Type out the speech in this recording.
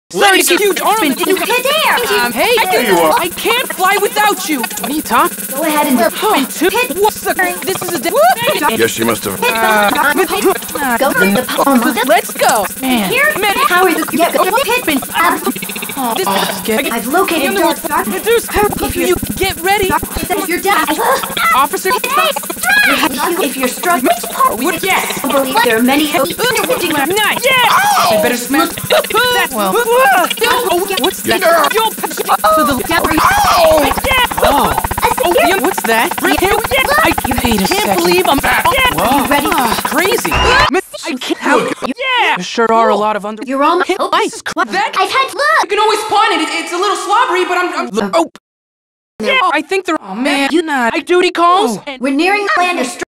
Sorry to keep you arm. You can't dare! Hey, There you are. I can't fly without you. What are you talking? Go ahead and What's the? This is a. Yes, she must have. go for the palm. Let's go. Man, Here, how are you? Yeah, go pit. this is getting. I've located your Reduce. If You get ready, you're dead. officer. If you're struck, which part? Yes. I believe there are many. Nice. Yeah. I better smash. Well. What's that? So the. Oh, what's that? I can't believe I'm. You ready? Crazy. I can't. Yeah. There sure are a lot of under. You're on. Nice. That. I've had look. You can always pawn it. It's a little slobbery, but I'm. Oh. Yeah. I think they're. Oh man. You not. I duty calls. We're nearing land.